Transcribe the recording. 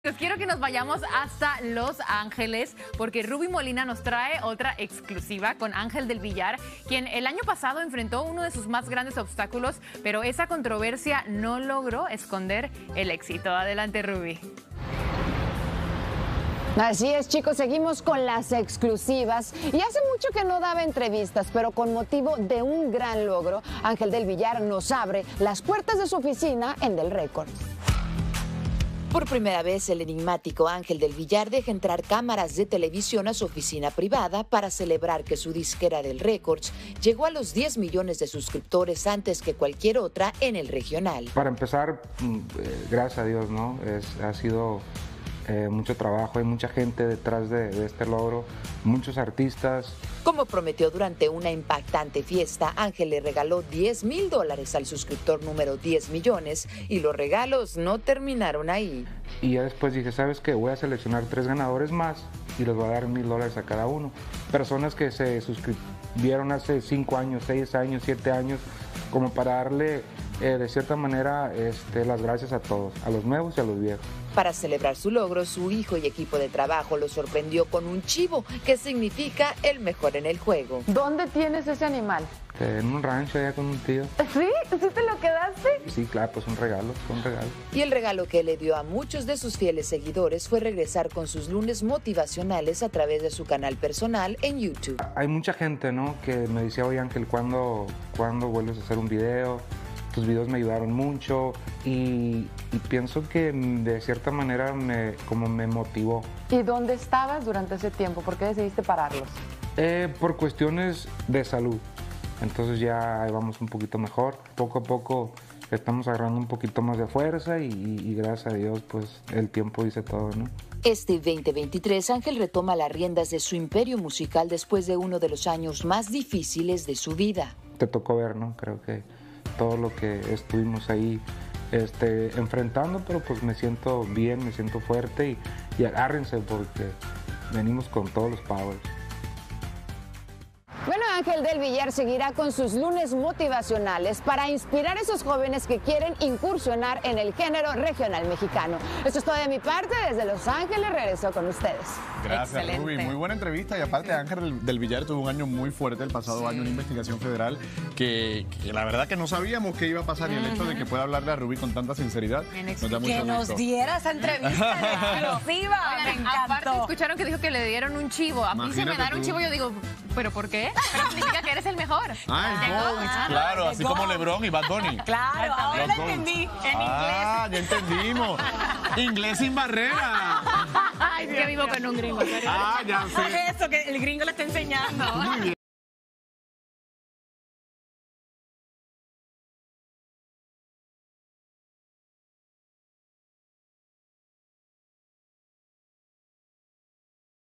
Pues quiero que nos vayamos hasta Los Ángeles porque Rubí Molina nos trae otra exclusiva con Ángel del Villar, quien el año pasado enfrentó uno de sus más grandes obstáculos, pero esa controversia no logró esconder el éxito. Adelante, Rubí. Así es, chicos, seguimos con las exclusivas y hace mucho que no daba entrevistas, pero con motivo de un gran logro, Ángel del Villar nos abre las puertas de su oficina en Del Récord. Por primera vez, el enigmático Ángel del Villar deja entrar cámaras de televisión a su oficina privada para celebrar que su disquera Del Records llegó a los 10 millones de suscriptores antes que cualquier otra en el regional. Para empezar, gracias a Dios, ¿no? Ha sido mucho trabajo, hay mucha gente detrás de este logro, muchos artistas. Como prometió durante una impactante fiesta, Ángel le regaló $10,000 al suscriptor número 10 millones y los regalos no terminaron ahí. Y ya después dije, ¿sabes qué? Voy a seleccionar 3 ganadores más y les voy a dar $1,000 a cada uno. Personas que se suscribieron hace 5 años, 6 años, 7 años, como para darle de cierta manera las gracias a todos, a los nuevos y a los viejos. Para celebrar su logro, su hijo y equipo de trabajo lo sorprendió con un chivo, que significa el mejor en el juego. ¿Dónde tienes ese animal? En un rancho allá con un tío. ¿Sí? ¿Sí te lo quedaste? Sí, claro, pues un regalo, fue un regalo. Y el regalo que le dio a muchos de sus fieles seguidores fue regresar con sus lunes motivacionales a través de su canal personal en YouTube. Hay mucha gente, ¿no?, que me decía, oye Ángel, ¿cuándo vuelves a hacer un video? Tus videos me ayudaron mucho y pienso que de cierta manera me motivó. ¿Y dónde estabas durante ese tiempo? ¿Por qué decidiste pararlos? Por cuestiones de salud. Entonces ya ahí vamos un poquito mejor. Poco a poco estamos agarrando un poquito más de fuerza y gracias a Dios pues el tiempo dice todo, ¿no? Este 2023, Ángel retoma las riendas de su imperio musical después de uno de los años más difíciles de su vida. Te tocó ver, ¿no? Creo que todo lo que estuvimos ahí enfrentando, pero pues me siento bien, me siento fuerte y agárrense porque venimos con todos los powers. Bueno, Ángel del Villar seguirá con sus lunes motivacionales para inspirar a esos jóvenes que quieren incursionar en el género regional mexicano. Esto es todo de mi parte, desde Los Ángeles regreso con ustedes. Gracias, Excelente. Rubí. Muy buena entrevista y aparte Ángel del Villar tuvo un año muy fuerte el pasado año, una investigación federal que la verdad que no sabíamos qué iba a pasar y el hecho de que pueda hablarle a Rubí con tanta sinceridad nos da mucho Que gusto. nos diera esa entrevista exclusiva. Me encantó. Aparte, escucharon que dijo que le dieron un chivo. A mí se me Imagínate dan un tú. chivo y yo digo, ¿pero por qué? Pero significa que eres el mejor. Claro, así como LeBron y Bad Bunny. Claro, ahora Los lo dos. entendí. Ya entendimos. Inglés sin barrera. Ay, es que vivo con un gringo. Ya sé. Eso que el gringo le está enseñando. Muy bien.